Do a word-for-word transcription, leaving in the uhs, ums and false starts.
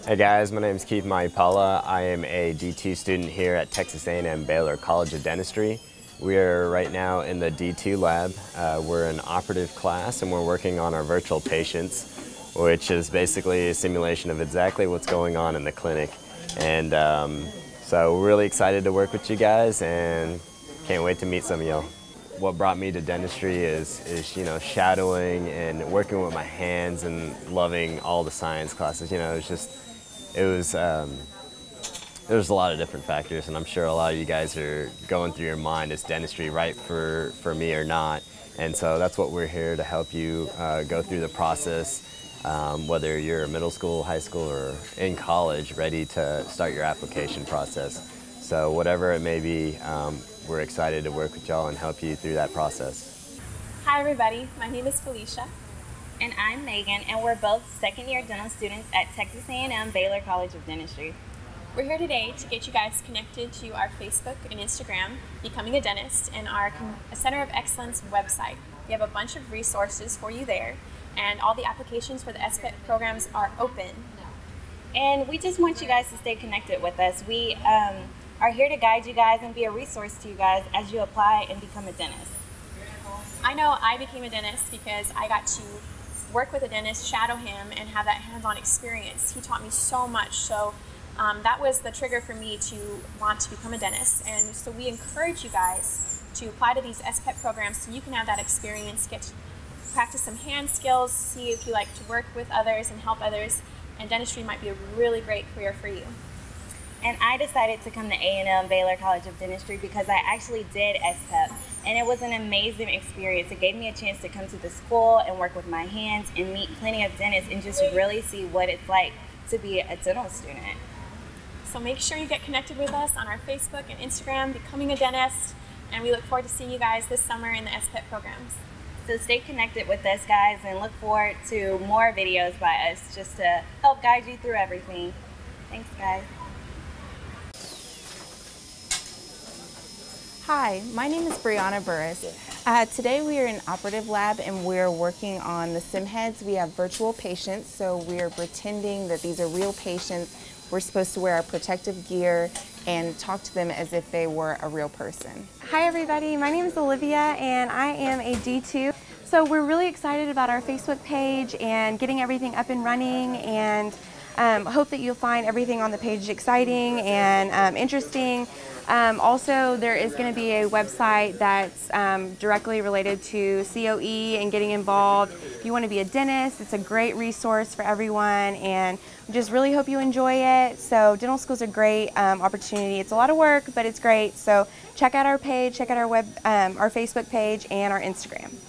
Hey guys, my name is Keith Mahipala. I am a D two student here at Texas A and M Baylor College of Dentistry. We are right now in the D two lab. Uh, we're an operative class and we're working on our virtual patients, which is basically a simulation of exactly what's going on in the clinic. And um, so we're really excited to work with you guys and can't wait to meet some of y'all. What brought me to dentistry is, is, you know, shadowing and working with my hands and loving all the science classes. You know, it's just, it was, um, there's a lot of different factors, and I'm sure a lot of you guys are going through your mind, is dentistry right for, for me or not? And so that's what we're here to help you uh, go through the process, um, whether you're middle school, high school, or in college, ready to start your application process. So whatever it may be, um, we're excited to work with y'all and help you through that process. Hi everybody, my name is Felicia. And I'm Megan, and we're both second year dental students at Texas A and M Baylor College of Dentistry. We're here today to get you guys connected to our Facebook and Instagram, Becoming a Dentist, and our Center of Excellence website. We have a bunch of resources for you there, and all the applications for the S P E T programs are open. And we just want you guys to stay connected with us. We um, are here to guide you guys and be a resource to you guys as you apply and become a dentist. I know I became a dentist because I got to work with a dentist, shadow him, and have that hands-on experience. He taught me so much, so um, that was the trigger for me to want to become a dentist. And so we encourage you guys to apply to these S P E T programs so you can have that experience, get to practice some hand skills, see if you like to work with others and help others, and dentistry might be a really great career for you. And I decided to come to A and M Baylor College of Dentistry because I actually did S P E T, and it was an amazing experience. It gave me a chance to come to the school and work with my hands and meet plenty of dentists and just really see what it's like to be a dental student. So make sure you get connected with us on our Facebook and Instagram, Becoming a Dentist, and we look forward to seeing you guys this summer in the S P E T programs. So stay connected with us, guys, and look forward to more videos by us just to help guide you through everything. Thanks, guys. Hi, my name is Brianna Burris. Uh, today we are in operative lab and we're working on the sim heads. We have virtual patients, so we are pretending that these are real patients. We're supposed to wear our protective gear and talk to them as if they were a real person. Hi everybody, my name is Olivia and I am a D two. So we're really excited about our Facebook page and getting everything up and running, and um, hope that you'll find everything on the page exciting and um, interesting. Um, also, there is going to be a website that's um, directly related to C O E and getting involved. If you want to be a dentist, it's a great resource for everyone, and we just really hope you enjoy it. So dental school is a great um, opportunity. It's a lot of work, but it's great. So check out our page, check out our web, um, our Facebook page, and our Instagram.